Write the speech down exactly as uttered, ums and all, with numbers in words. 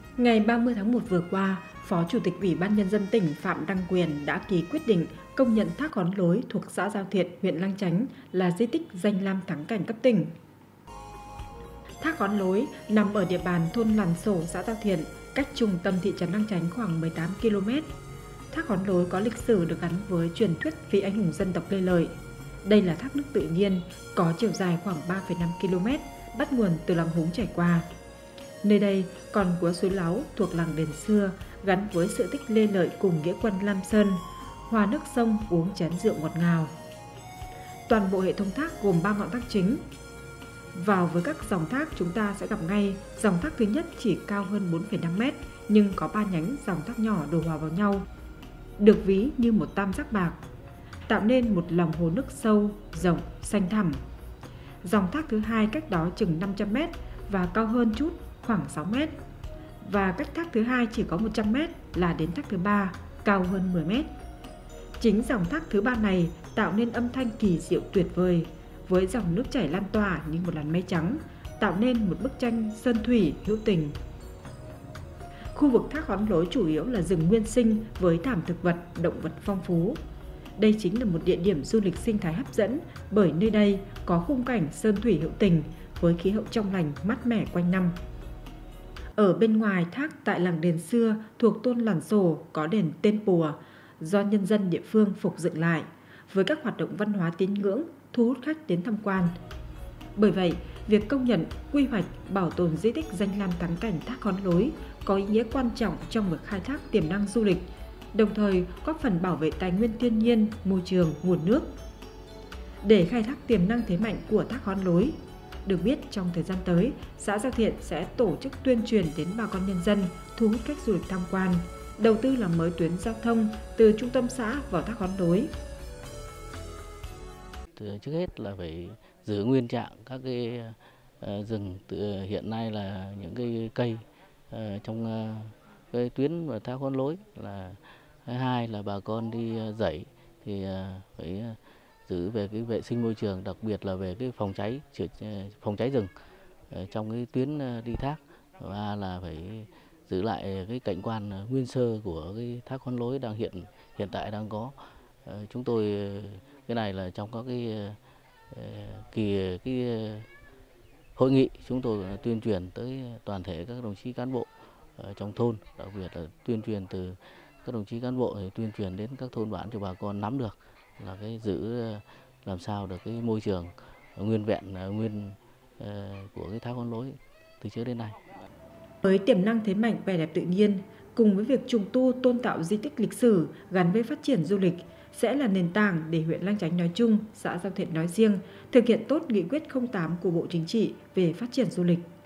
Ngày ba mươi tháng một vừa qua, Phó Chủ tịch Ủy ban Nhân dân tỉnh Phạm Đăng Quyền đã ký quyết định công nhận Thác Khón Lối thuộc xã Giao Thiện, huyện Lang Chánh là di tích danh lam thắng cảnh cấp tỉnh. Thác Khón Lối nằm ở địa bàn thôn Làn Sổ, xã Giao Thiện, cách trung tâm thị trấn Lang Chánh khoảng mười tám ki lô mét. Thác Khón Lối có lịch sử được gắn với truyền thuyết vị anh hùng dân tộc Lê Lợi. Đây là thác nước tự nhiên, có chiều dài khoảng ba phẩy năm ki lô mét, bắt nguồn từ lòng Húng chảy qua. Nơi đây còn có suối Láu thuộc làng Đền xưa gắn với sự tích Lê Lợi cùng nghĩa quân Lam Sơn, hòa nước sông uống chén rượu ngọt ngào. Toàn bộ hệ thống thác gồm ba ngọn thác chính. Vào với các dòng thác chúng ta sẽ gặp ngay dòng thác thứ nhất chỉ cao hơn bốn phẩy năm mét nhưng có ba nhánh dòng thác nhỏ đổ hòa vào nhau, được ví như một tam giác bạc, tạo nên một lòng hồ nước sâu, rộng, xanh thẳm. Dòng thác thứ hai cách đó chừng năm trăm mét và cao hơn chút khoảng sáu mét. Và cách thác thứ hai chỉ có một trăm mét là đến thác thứ ba, cao hơn mười mét. Chính dòng thác thứ ba này tạo nên âm thanh kỳ diệu tuyệt vời, với dòng nước chảy lan tỏa như một làn mây trắng, tạo nên một bức tranh sơn thủy hữu tình. Khu vực Thác Khón Lối chủ yếu là rừng nguyên sinh với thảm thực vật, động vật phong phú. Đây chính là một địa điểm du lịch sinh thái hấp dẫn bởi nơi đây có khung cảnh sơn thủy hữu tình với khí hậu trong lành, mát mẻ quanh năm. Ở bên ngoài thác tại làng Đền xưa thuộc thôn Làn Sổ có đền Tên Pùa do nhân dân địa phương phục dựng lại với các hoạt động văn hóa tín ngưỡng thu hút khách đến tham quan. Bởi vậy, việc công nhận, quy hoạch, bảo tồn di tích danh lam thắng cảnh Thác Khón Lối có ý nghĩa quan trọng trong việc khai thác tiềm năng du lịch, đồng thời góp phần bảo vệ tài nguyên thiên nhiên, môi trường, nguồn nước. Để khai thác tiềm năng thế mạnh của Thác Khón Lối, được biết trong thời gian tới, xã Giao Thiện sẽ tổ chức tuyên truyền đến bà con nhân dân, thu hút khách du lịch tham quan, đầu tư làm mới tuyến giao thông từ trung tâm xã vào Thác Khón Lối. Trước hết là phải giữ nguyên trạng các cái uh, rừng tự, hiện nay là những cái cây uh, trong uh, cái tuyến và Thác Khón Lối. Là thứ hai là bà con đi uh, dãy thì uh, phải uh, giữ về cái vệ sinh môi trường, đặc biệt là về cái phòng cháy chữa phòng cháy rừng uh, trong cái tuyến uh, đi thác. Và là phải giữ lại cái cảnh quan uh, nguyên sơ của cái Thác Khón Lối đang hiện hiện tại đang có. Uh, chúng tôi uh, cái này là trong các cái uh, kỳ cái uh, hội nghị chúng tôi tuyên truyền tới toàn thể các đồng chí cán bộ ở trong thôn, đặc biệt là tuyên truyền từ các đồng chí cán bộ thì tuyên truyền đến các thôn bản cho bà con nắm được là cái giữ làm sao được cái môi trường nguyên vẹn nguyên uh, của cái Thác Khón Lối từ trước đến nay. Với tiềm năng thế mạnh vẻ đẹp tự nhiên, cùng với việc trùng tu tôn tạo di tích lịch sử gắn với phát triển du lịch sẽ là nền tảng để huyện Lang Chánh nói chung, xã Giao Thiện nói riêng thực hiện tốt nghị quyết không tám của Bộ Chính trị về phát triển du lịch.